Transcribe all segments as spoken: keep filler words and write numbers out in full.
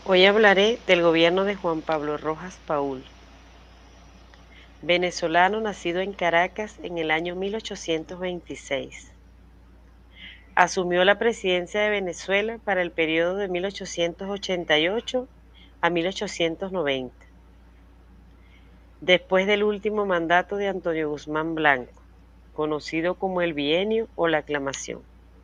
Hoy hablaré del gobierno de Juan Pablo Rojas Paul, venezolano nacido en Caracas en el año mil ochocientos veintiséis. Asumió la presidencia de Venezuela para el periodo de mil ochocientos ochenta y ocho a mil ochocientos noventa, después del último mandato de Antonio Guzmán Blanco, conocido como el bienio o la aclamación.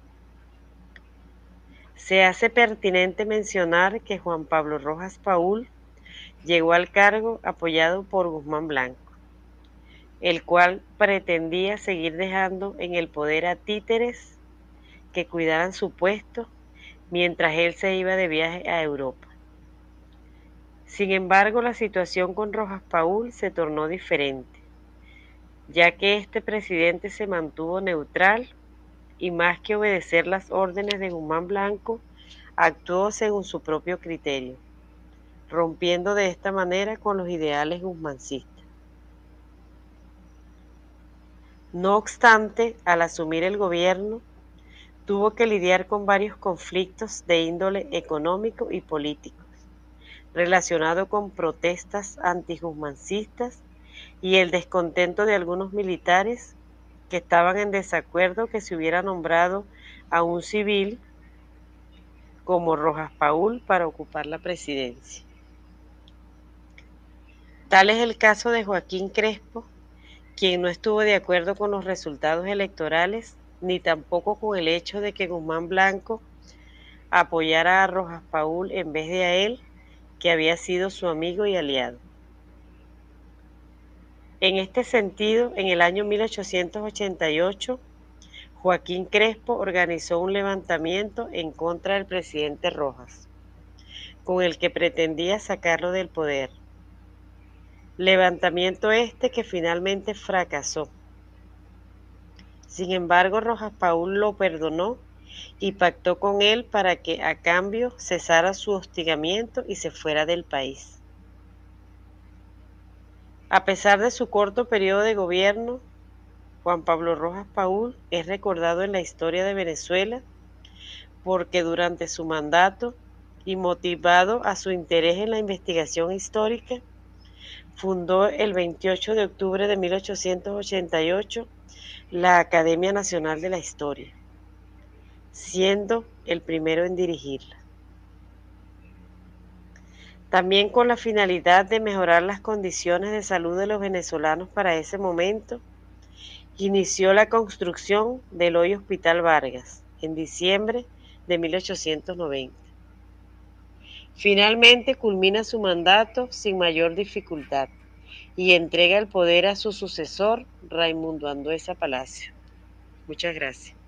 Se hace pertinente mencionar que Juan Pablo Rojas Paul llegó al cargo apoyado por Guzmán Blanco, el cual pretendía seguir dejando en el poder a títeres que cuidaran su puesto mientras él se iba de viaje a Europa. Sin embargo, la situación con Rojas Paul se tornó diferente, ya que este presidente se mantuvo neutral y, más que obedecer las órdenes de Guzmán Blanco, actuó según su propio criterio, rompiendo de esta manera con los ideales guzmancistas. No obstante, al asumir el gobierno, tuvo que lidiar con varios conflictos de índole económico y políticos, relacionado con protestas antiguzmancistas y el descontento de algunos militares que estaban en desacuerdo que se hubiera nombrado a un civil como Rojas Paul para ocupar la presidencia. Tal es el caso de Joaquín Crespo, quien no estuvo de acuerdo con los resultados electorales, ni tampoco con el hecho de que Guzmán Blanco apoyara a Rojas Paul en vez de a él, que había sido su amigo y aliado. En este sentido, en el año mil ochocientos ochenta y ocho, Joaquín Crespo organizó un levantamiento en contra del presidente Rojas, con el que pretendía sacarlo del poder. Levantamiento este que finalmente fracasó. Sin embargo, Rojas Paul lo perdonó y pactó con él para que, a cambio, cesara su hostigamiento y se fuera del país. A pesar de su corto periodo de gobierno, Juan Pablo Rojas Paul es recordado en la historia de Venezuela porque durante su mandato, y motivado a su interés en la investigación histórica, fundó el veintiocho de octubre de mil ochocientos ochenta y ocho la Academia Nacional de la Historia, siendo el primero en dirigirla. También con la finalidad de mejorar las condiciones de salud de los venezolanos para ese momento, inició la construcción del hoy Hospital Vargas en diciembre de mil ochocientos noventa. Finalmente culmina su mandato sin mayor dificultad y entrega el poder a su sucesor, Raimundo Andueza Palacio. Muchas gracias.